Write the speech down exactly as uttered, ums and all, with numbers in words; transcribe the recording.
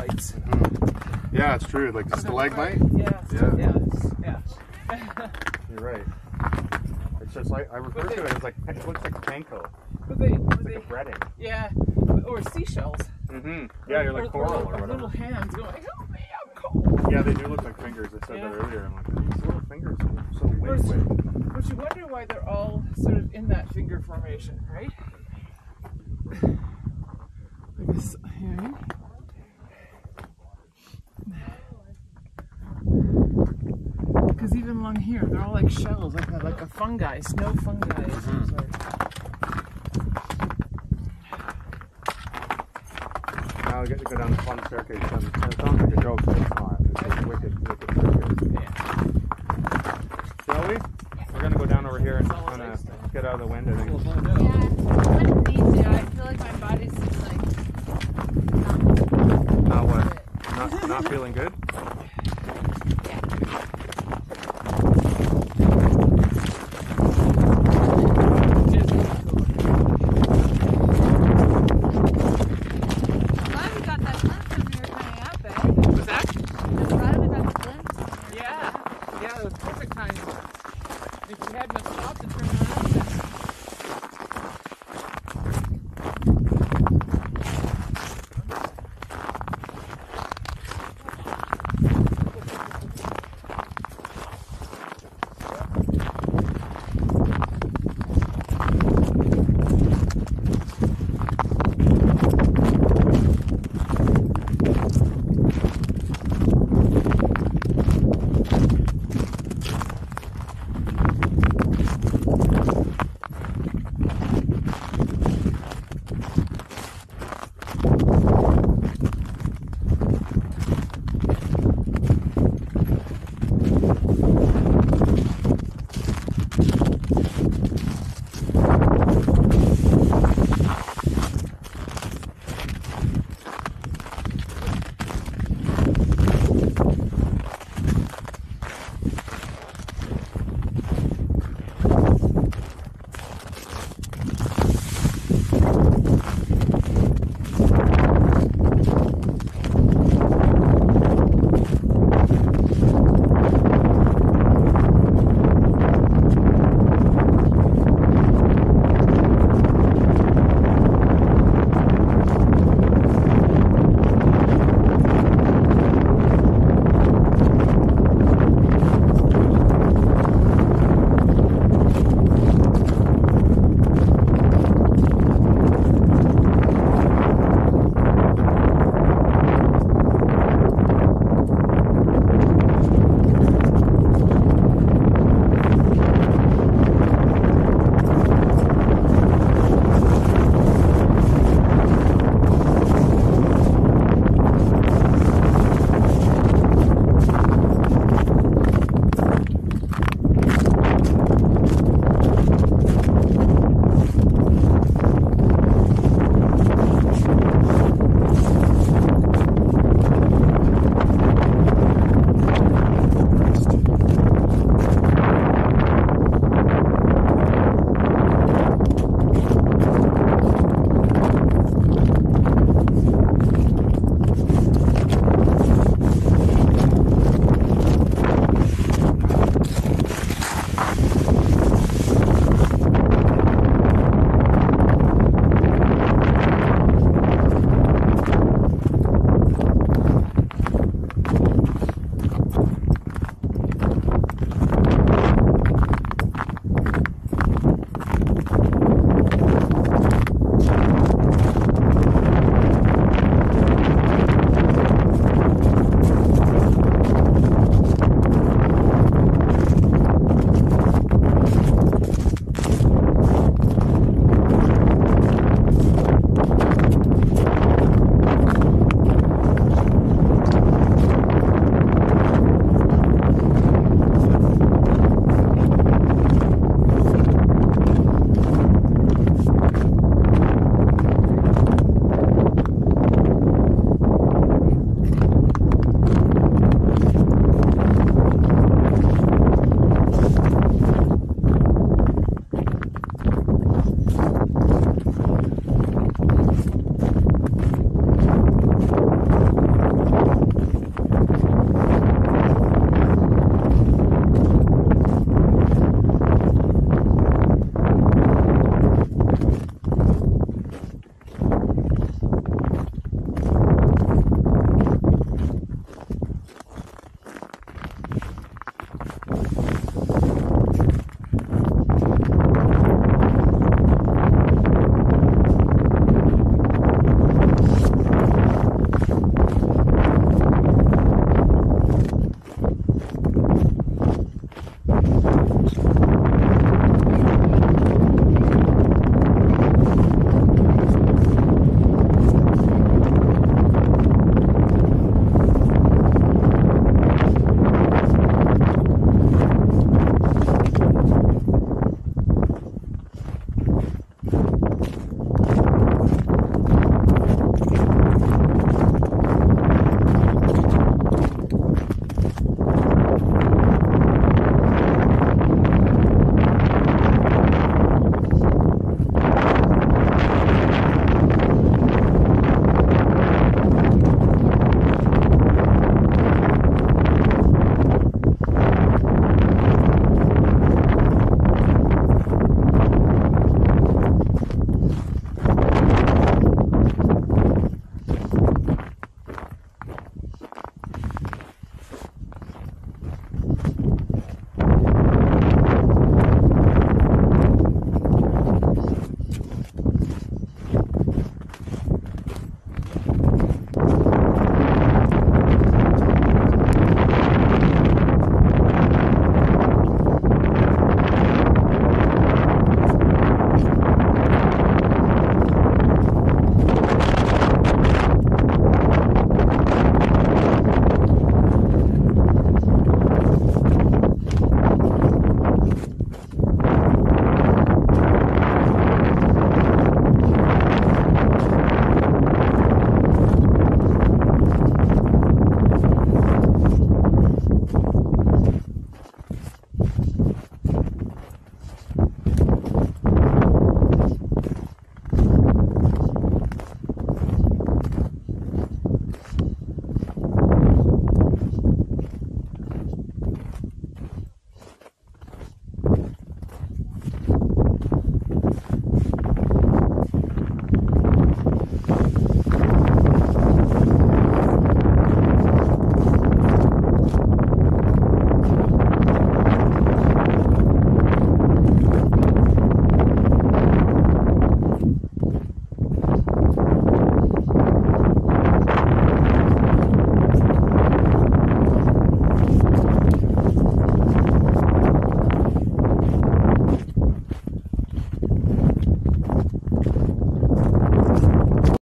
bites. Mm-hmm. Yeah, it's true. Like the stalagmite. Yeah. Yeah. Yeah. Yeah. You're right. It's just like I refer to it as like it looks like panko. But they, but it's they, like a breading. Yeah. Or seashells. Mm-hmm. Yeah, you're like coral or, or, or whatever. Little hands going, help me, I'm cold. Yeah, they do look like fingers. I said yeah. that earlier. I'm like, these little fingers are so wig-wig. But you wonder why they're all sort of in that finger formation, right? Like this here. Because even along here, they're all like shells, like a, like a fungi, snow fungi of some sort. Now we get to go down the fun staircase. It sounds like a joke, but it's not. It's like a wicked, wicked staircase. Yeah. Shall we? We're going to go down over here and kind of get out of the wind, I think. We'll find out. Yeah, I wouldn't need to. I feel like my body's just like... Not what? Not, not feeling good?